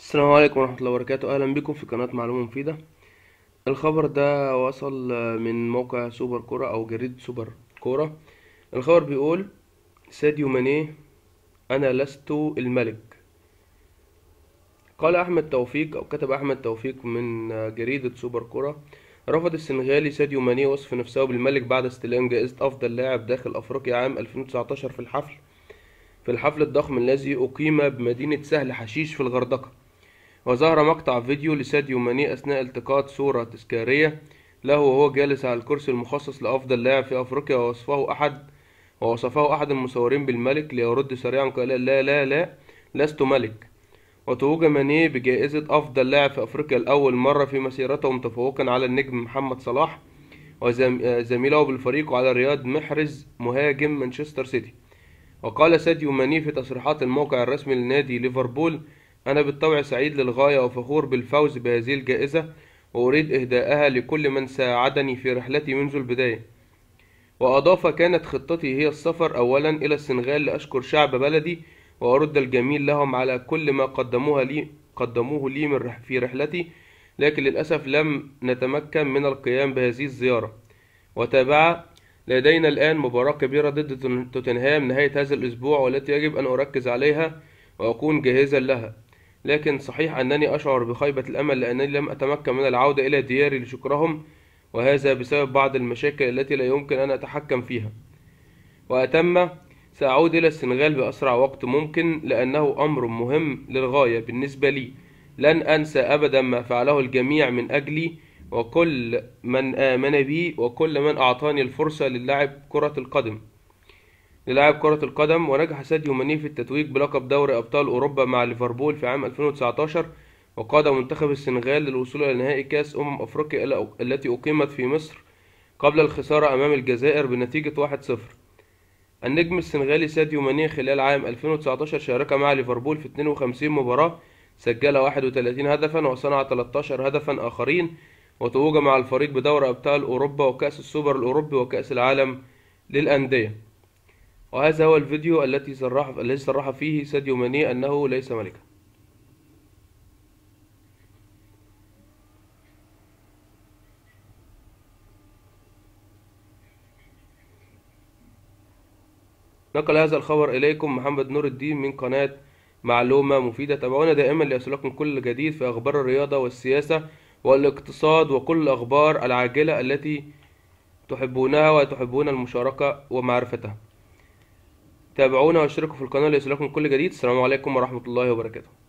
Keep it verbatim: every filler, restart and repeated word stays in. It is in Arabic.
السلام عليكم ورحمة الله وبركاته. أهلا بكم في قناة معلومة مفيدة. الخبر ده وصل من موقع سوبر كورة أو جريدة سوبر كورة. الخبر بيقول: ساديو ماني: أنا لست الملك. قال أحمد توفيق أو كتب أحمد توفيق من جريدة سوبر كورة: رفض السنغالي ساديو ماني وصف نفسه بالملك بعد استلام جائزة أفضل لاعب داخل أفريقيا عام ألفين وتسعتاشر في الحفل في الحفل الضخم الذي أقيم بمدينة سهل حشيش في الغردقة. وظهر مقطع فيديو لساديو ماني أثناء التقاط صورة تذكارية له وهو جالس على الكرسي المخصص لأفضل لاعب في أفريقيا، ووصفه أحد ووصفه أحد المصورين بالملك، ليرد سريعا قال: لا لا لا، لست ملك. وتوج ماني بجائزة أفضل لاعب في أفريقيا لأول مرة في مسيرته، متفوقا على النجم محمد صلاح وزميله بالفريق وعلى رياض محرز مهاجم مانشستر سيتي. وقال ساديو ماني في تصريحات الموقع الرسمي لنادي ليفربول: أنا بالطبع سعيد للغاية وفخور بالفوز بهذه الجائزة، وأريد إهداءها لكل من ساعدني في رحلتي منذ البداية. وأضاف: كانت خطتي هي السفر أولا إلى السنغال لأشكر شعب بلدي وأرد الجميل لهم على كل ما قدموه لي قدموه لي من في رحلتي، لكن للأسف لم نتمكن من القيام بهذه الزيارة. وتابع: لدينا الآن مباراة كبيرة ضد توتنهام نهاية هذا الأسبوع، والتي يجب أن أركز عليها وأكون جاهزا لها، لكن صحيح أنني أشعر بخيبة الأمل لأنني لم أتمكن من العودة إلى دياري لشكرهم، وهذا بسبب بعض المشاكل التي لا يمكن أن أتحكم فيها. وأتم: سأعود إلى السنغال بأسرع وقت ممكن لأنه أمر مهم للغاية بالنسبة لي. لن أنسى أبدا ما فعله الجميع من أجلي، وكل من آمن بي، وكل من أعطاني الفرصة للعب كرة القدم للاعب كرة القدم. ونجح ساديو ماني في التتويج بلقب دوري أبطال أوروبا مع ليفربول في عام ألفين وتسعتاشر، وقاد منتخب السنغال للوصول إلى نهائي كأس أمم أفريقيا التي أقيمت في مصر قبل الخسارة أمام الجزائر بنتيجة واحد صفر. النجم السنغالي ساديو ماني خلال عام ألفين وتسعتاشر شارك مع ليفربول في اثنين وخمسين مباراة، سجل واحد وثلاثين هدفا وصنع ثلاثة عشر هدفا آخرين، وتوج مع الفريق بدوري أبطال أوروبا وكأس السوبر الأوروبي وكأس العالم للأندية. وهذا هو الفيديو التي صرح الذي صرح فيه ساديو ماني أنه ليس ملكا. نقل هذا الخبر إليكم محمد نور الدين من قناة معلومة مفيدة. تابعونا دائما ليصلكم كل جديد في أخبار الرياضة والسياسة والاقتصاد وكل الأخبار العاجلة التي تحبونها وتحبون المشاركة ومعرفتها. تابعونا واشتركوا في القناة ليصلكم كل جديد. السلام عليكم ورحمة الله وبركاته.